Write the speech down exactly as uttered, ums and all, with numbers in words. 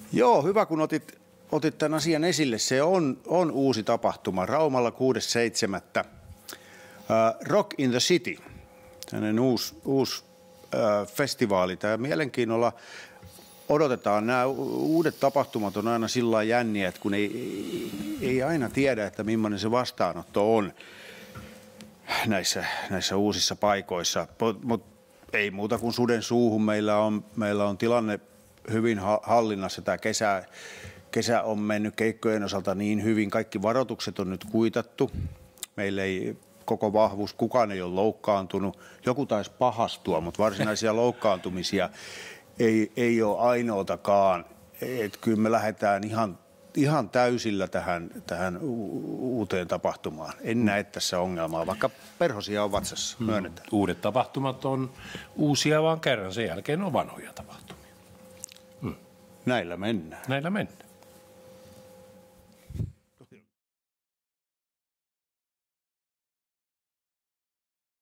Joo, hyvä kun otit, otit tämän asian esille. Se on, on uusi tapahtuma. Raumalla kuudes seitsemättä Uh, Rock in the City, tämmöinen uusi, uusi uh, festivaali. Tämä mielenkiinnolla odotetaan. Nämä uudet tapahtumat on aina sillä lailla jänniä, että kun ei, ei aina tiedä, että millainen se vastaanotto on näissä, näissä uusissa paikoissa. Mutta ei muuta kuin suden suuhun. Meillä on, meillä on tilanne hyvin hallinnassa. Tämä kesä, kesä on mennyt keikkojen osalta niin hyvin. Kaikki varoitukset on nyt kuitattu. Meillä ei koko vahvuus, kukaan ei ole loukkaantunut. Joku taisi pahastua, mutta varsinaisia loukkaantumisia ei, ei ole ainoatakaan. Et kyllä me lähdetään ihan, ihan täysillä tähän, tähän uuteen tapahtumaan. En näe tässä ongelmaa, vaikka perhosia on vatsassa, myönnetään. Mm. Uudet tapahtumat on uusia vaan kerran, sen jälkeen on vanhoja tapahtumia. Mm. Näillä mennään. Näillä mennään.